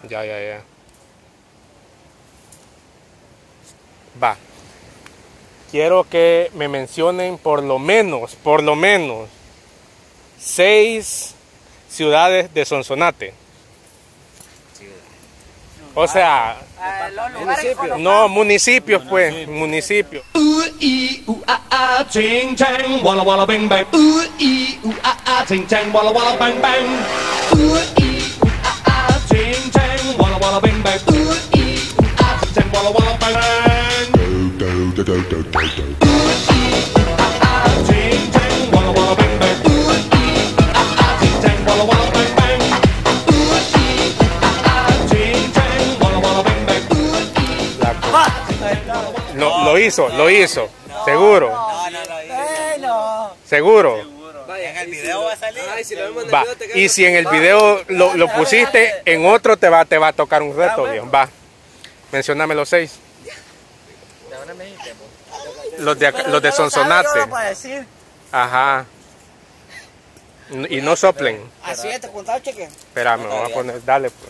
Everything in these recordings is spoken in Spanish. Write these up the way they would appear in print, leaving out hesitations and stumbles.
Ya. Va. Quiero que me mencionen por lo menos 6 ciudades de Sonsonate. O sea, Municipios. no municipios, pues, municipios. Ching chang, walla walla bang bang. Ching chang, walla walla bang bang. Ching chang, walla walla bang bang. Ching chang, walla walla bang bang. Ching chang, walla walla bang bang. Ching chang, walla walla bang bang. Ching chang, walla walla bang bang. No, lo hizo. Seguro. Seguro. Vaya, en el video va a salir. Ay, si lo vemos en el Va. video te quedas Y si en el video lo pusiste, en otro te va a tocar un reto, viejo. Va. Mencióname los 6. Los de Sonsonate. Ajá. Y no soplen. Así es, te contaba, cheque. Espera, me voy a poner. Dale, pues.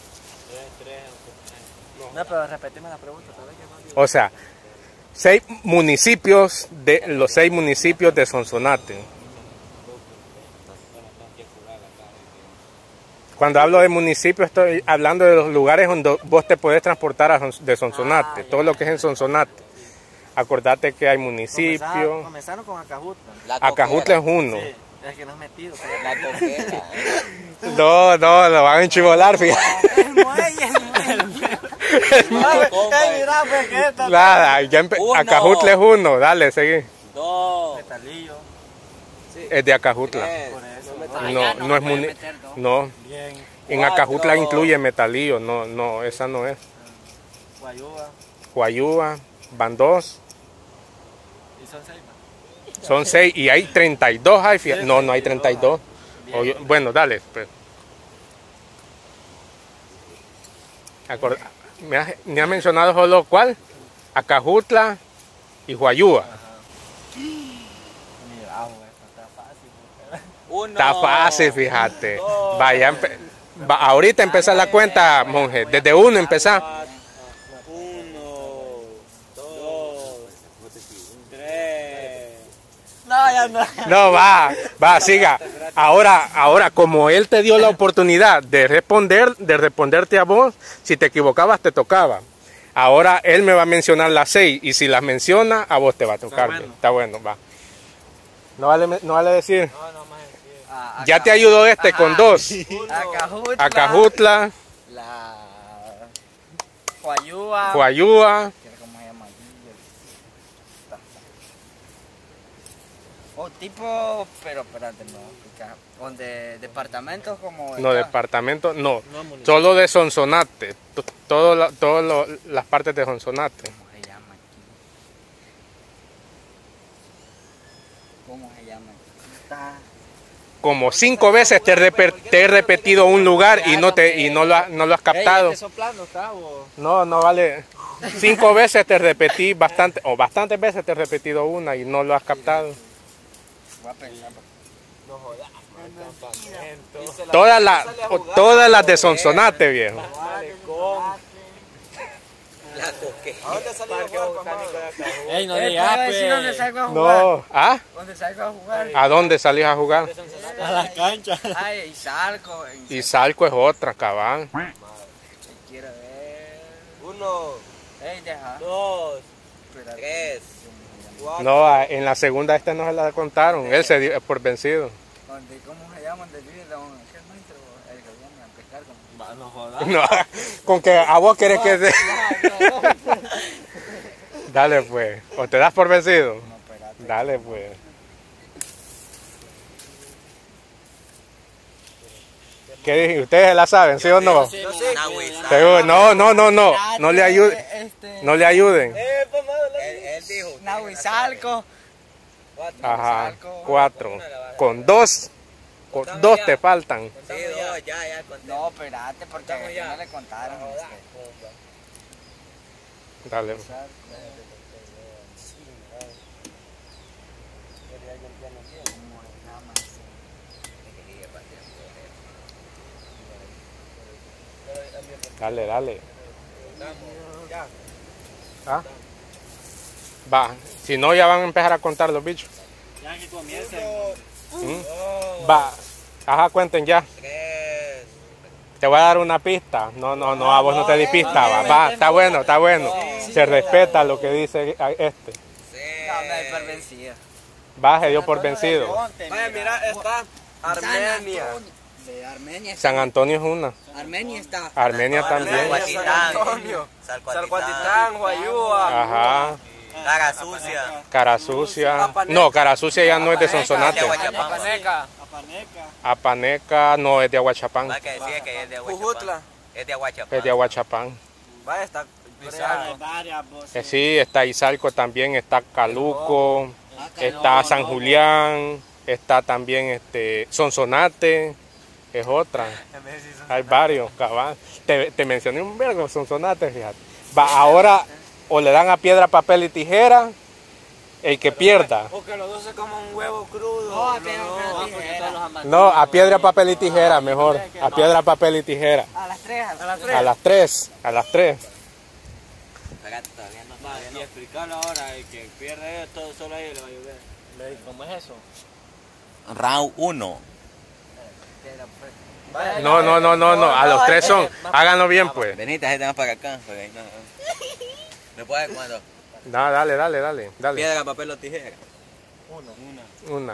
No, pero repetime la pregunta. O sea, 6 municipios de los 6 municipios de Sonsonate. Cuando hablo de municipios estoy hablando de los lugares donde vos te podés transportar de Sonsonate, todo lo que es en Sonsonate. Acordate que hay municipios. Comenzaron con Acajutla. Acajutla es uno. Sí, es que no es metido. La coquera. No, lo van a enchivolar, fíjate. El muelle. Mira, pues que esta. Nada, Acajutla es uno, dale, seguí. 2. Metalillo. Es de Acajutla. Por eso. No es municipio. No. Bien. En Acajutla incluye Metalillo, no, esa no es. Guayuba. Guayuba, van 2. Y son 6. Son 6 y hay 32, hay, fíjate. No hay 32. Bueno, dale. Pues. Me has mencionado solo ¿cuál? Acajutla y Guayuba. Mira, está fácil. 1. Está fácil, fíjate. Vaya, ahorita empezar la cuenta, monje. Desde 1 empezar. 1, 2, 3. No, ya no. No, va, siga. Ahora, como él te dio la oportunidad de responderte a vos, si te equivocabas te tocaba. Ahora él me va a mencionar las 6 y si las menciona, a vos te va a tocar. Está bueno, va. No vale decir. No, más Ya te ayudó con 2. Acajutla. Acajutla, La Guayuba. Guayuba. ¿Cómo se llama? O tipo, pero espérate, no. Donde departamentos como. No, departamento, no. Solo de Sonsonate. Todas las partes de Sonsonate. ¿Cómo se llama aquí? ¿Cómo se llama aquí? Está. Como 5 veces te he repetido un lugar y no lo has captado. Soplando, cabo. No vale. 5 veces te repetí bastantes veces te he repetido una y no lo has captado. Voy a pensar. No jodas. Todas las de Sonsonate, viejo. La coquera. ¿A dónde salió a jugar, Ey, no digas, pues. ¿Dónde salgo a jugar? No, ¿ah? ¿Dónde salgo a jugar? ¿A dónde salís a jugar? a la cancha. Ay, Izalco. Y Salco es otra, cabal. Quiero ver. 1, Ey, deja. 2, Espérate. 3. No, en la segunda no se la contaron. Él se dio por vencido. ¿Cómo se llama? ¿Dónde vive aquel maestro? El que viene a pescar con. No jodas. No, con que a vos querés que se... Dale pues. ¿O te das por vencido? No, espérate. Dale pues. ¿Qué dije? ¿Ustedes la saben, sí o no? Seguro. No. No le ayuden. No le ayuden. Él dijo. Nahuizalco. Ajá. 4. Con 2. Con 2 te faltan. Sí, 2, ya. No, espérate, porque a ya. no le contaron. Dale. Dale, dale. ¿Ah? Va, si no ya van a empezar a contar los bichos. Ya que comiencen. Va, ajá, cuenten ya. 3. Te voy a dar una pista. No, a vos no te di pista. Va, está bueno, está bueno. Se respeta lo que dice este. No, me di por vencida. Va, se dio por vencido. Vaya, mira, está Armenia. De Armenia. San Antonio es una. Armenia está. Armenia también. Guatitán. Antonio. Salcuatitán. Salcuatitán, Guayúa. Ajá. Cara sucia. Cara sucia. No, cara sucia ya no es de Sonsonate. Apaneca. Apaneca no es de Aguachapán. Va que decía que es de Aguachapán. Jujutla. Es de Aguachapán. Es de Aguachapán. Vaya, está Hay varias voces. Sí, está Izalco también, está Caluco, está San Julián, está también Sonsonate, es otra. Hay varios, cabal. Te mencioné un vergo Sonsonate, fíjate. Va, ahora o le dan a piedra, papel y tijera, el que pierda. O que los dos se coman un huevo crudo. No, los pero dos. tijera. No, a piedra, papel y tijera, mejor. A piedra, papel y tijera. A las 3. A las 3, a las 3. Espérate, todavía no. Y explicarlo ahora, el que pierde esto, solo a él le va a ayudar. ¿Cómo es eso? Round 1. No, a los 3 son. Háganlo bien, pues. Venite, gente más para acá. Porque ahí no. ¿Me puedes cuándo? No, dale. Piedra, papel o tijera. Una.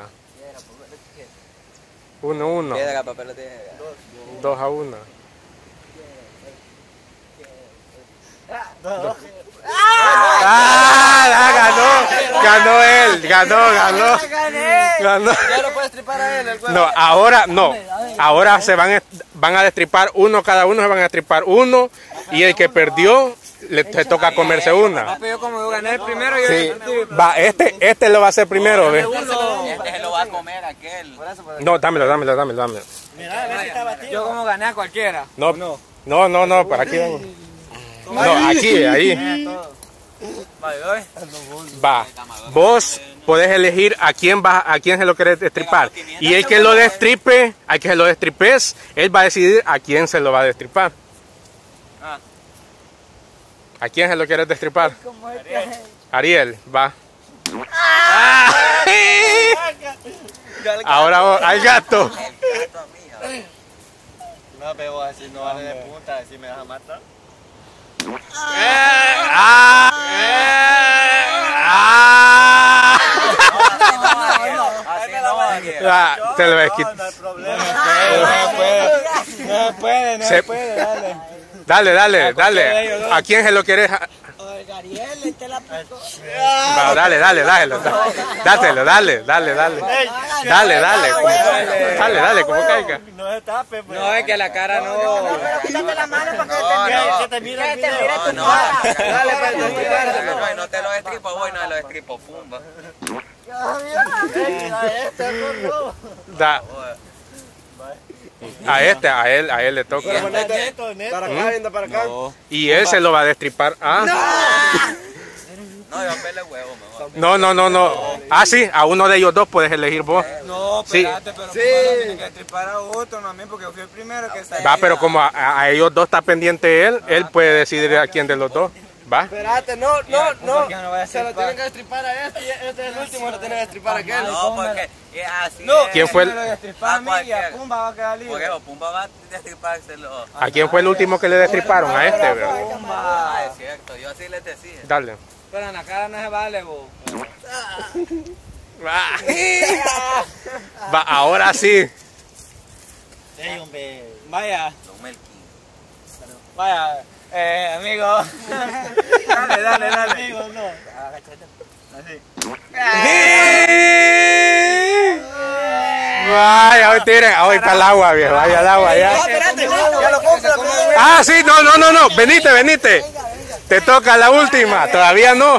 1-1. Piedra, papel o tijera. 2-1. Ganó él, ganó. Ya lo puedes tripar a él, el huevo. No, ahora se van a destripar uno, cada uno se van a destripar uno y el que perdió le toca comerse una. Yo como yo gané el primero, yo Sí, va, este lo va a hacer primero, ¿ves? Este se lo va a comer aquel. No, dámelo. Mira, a ver si está batido. Yo como gané a cualquiera. No, por aquí vengo. No, aquí, ahí. Va, vos podés elegir a quién se lo querés destripar. Y el que lo destripe, al que se lo destripes, él va a decidir a quién se lo va a destripar. ¿A quién se lo quieres destripar? Ariel, va. Ahora vos, al gato. No, pero así no vale de punta, así me vas a matar. Te lo ves quitar. No hay problema. No puede, dale. ¿A quién se lo quieres? Ariel, te la picó. Va, dale. Dale, como caiga. No se tape, pues. No, es que la cara no. Quítate la mano para Que te mire el que te video. mire tu No, cara. Dale, pues, no te lo destripo, voy, no lo destripo, pumba. Da. A él le toca. Para acá, viendo para acá. Y él se lo va a destripar. No, yo pele huevo, mejor. No. Sí, a uno de ellos dos puedes elegir vos. No, Sí. espérate, pero tiene que tripar a otro, no a mí, porque yo fui el primero que salió. Va, pero como a ellos dos está pendiente él puede decidir a quién de los dos. Va. Espérate, no. Se lo tienen que destripar a este y este es el último, lo tienen que destripar a aquel. No, porque así No, es. ¿Quién fue el- Me lo destripan a mí y a cualquiera. Pumba va a quedar Por libre. eso, Pumba va a destripárselo. ¿A quién fue el último que le destriparon? A este, bro. Ah, es cierto, yo así les decía. Dale. Pero en la cara no se vale, vos. Va, ahora sí. Ey, hombre. Vaya, Don Melqui. vaya, amigo. Dale. Amigos, no. Vaya, hoy tiren, hoy para el agua, viejo. Vaya al agua ya. Ya lo compro. Sí, no. Venite. Te toca la última. Todavía no.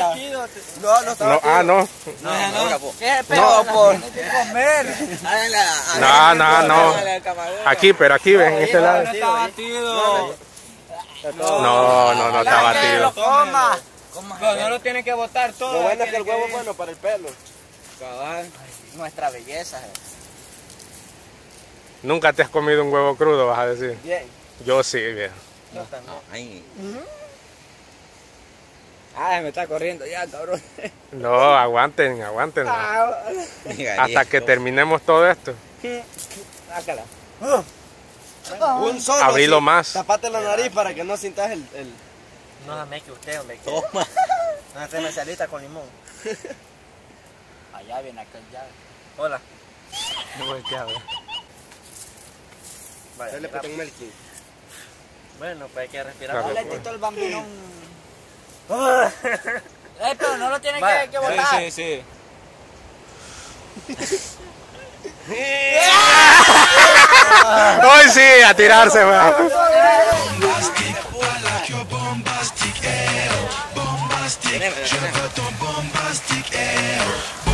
No. ¿Qué pedo por comer? No. Aquí, pero aquí ven, en este lado. No está batido. No está batido. Toma. Pero no lo tienen que botar todo. Lo bueno es que el huevo es bueno para el pelo. Cabal. Nuestra belleza. Nunca te has comido un huevo crudo, vas a decir. Bien. Yo sí, viejo. Yo también. Ay, Ay, me está corriendo ya, cabrón. No, aguanten, aguanten. Hasta que terminemos todo esto. Sácala. Un solo. Abrilo sí. más. Tapate la nariz para que no sintas el... No se me que usted, hombre. toma. No se me salita con limón. Allá viene aquel llave. Hola. Dale, Vaya, pues un melking. bueno, pues hay que respirar. Claro. Dale, Tito, el bambinón. Pero no lo tiene Vaya. que botar. Sí, sí, sí. Hoy sí, a tirarse, weón. Teneme.